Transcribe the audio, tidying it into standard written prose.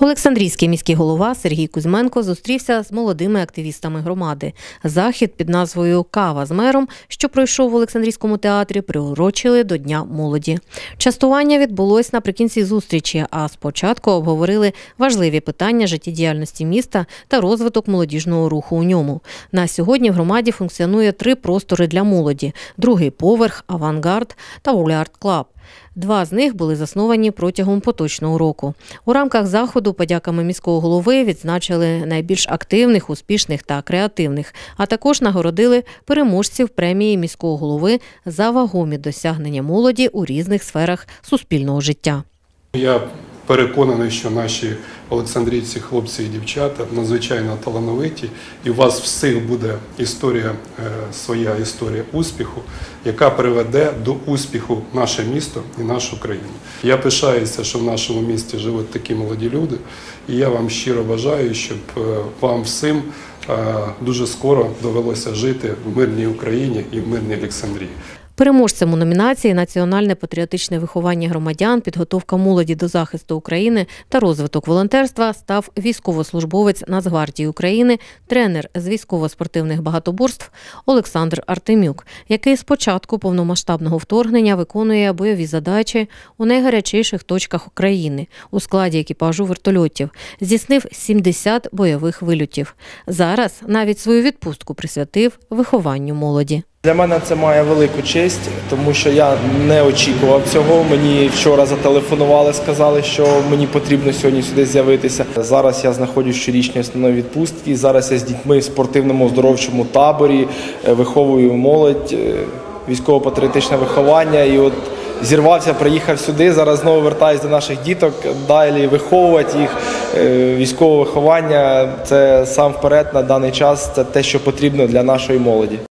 Олександрійський міський голова Сергій Кузьменко зустрівся з молодими активістами громади. Захід під назвою «Кава з мером», що пройшов в Олександрійському театрі, приурочили до Дня молоді. Частування відбулось наприкінці зустрічі, а спочатку обговорили важливі питання життєдіяльності міста та розвиток молодіжного руху у ньому. На сьогодні в громаді функціонує 3 простори для молоді – другий поверх, авангард та Уляр Клаб. 2 з них були засновані протягом поточного року. У рамках заходу подяками міського голови відзначили найбільш активних, успішних та креативних, а також нагородили переможців премії міського голови за вагомі досягнення молоді у різних сферах суспільного життя. Я переконаний, що наші олександрійці, хлопці і дівчата надзвичайно талановиті, і у вас всіх буде своя історія успіху, яка приведе до успіху наше місто і нашу країну. Я пишаюся, що в нашому місті живуть такі молоді люди, і я вам щиро бажаю, щоб вам всім дуже скоро довелося жити в мирній Україні і в мирній Олександрії. Переможцем у номінації «Національне патріотичне виховання громадян, підготовка молоді до захисту України та розвиток волонтерства» став військовослужбовець Нацгвардії України, тренер з військово-спортивних багатоборств Олександр Артемюк, який з початку повномасштабного вторгнення виконує бойові задачі у найгарячіших точках України у складі екіпажу вертольотів, здійснив 70 бойових вильотів. Зараз навіть свою відпустку присвятив вихованню молоді. Для мене це має велику честь, тому що я не очікував цього. Мені вчора зателефонували, сказали, що мені потрібно сьогодні сюди з'явитися. Зараз я знаходжусь в щорічній основній відпустці, зараз я з дітьми в спортивному оздоровчому таборі, виховую молодь, військово-патріотичне виховання. І от зірвався, приїхав сюди, зараз знову вертаюся до наших діток, далі виховувати їх. Військове виховання – це сам вперед на даний час, це те, що потрібно для нашої молоді.